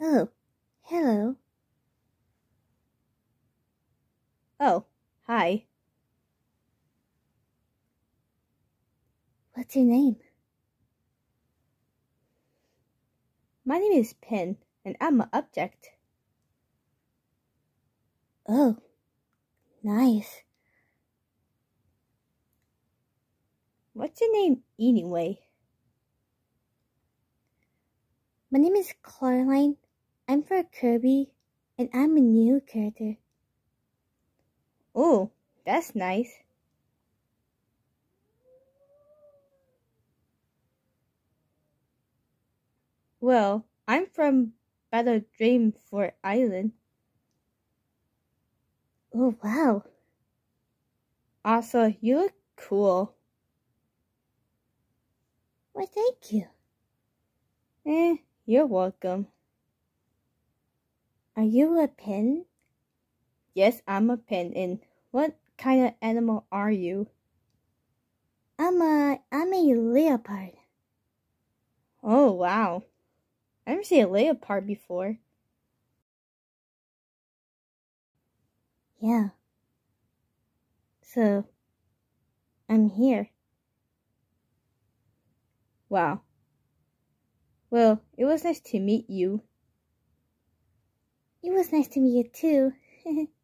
Oh, hello. Oh, hi. What's your name? My name is Pen, and I'm an object. Oh, nice. What's your name anyway? My name is Clawroline. I'm for Kirby, and I'm a new character. Oh, that's nice. Well, I'm from Battle Dreamfort Island. Oh, wow. Also, you look cool. Why, thank you. You're welcome. Are you a pen? Yes, I'm a pen, and what kind of animal are you? I'm a leopard. Oh, wow. I've never seen a leopard before. Yeah. So, I'm here. Wow. Well, it was nice to meet you. It was nice to meet you too.